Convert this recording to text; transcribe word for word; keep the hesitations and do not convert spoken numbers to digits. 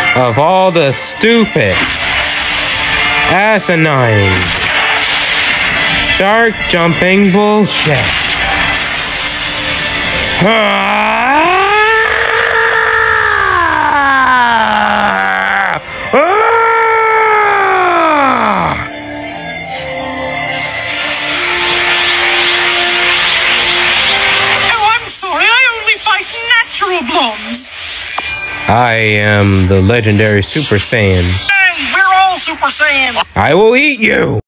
of all the stupid, asinine, shark jumping bullshit. Natural blondes. I am the legendary Super Saiyan. Hey, we're all Super Saiyan. I will eat you!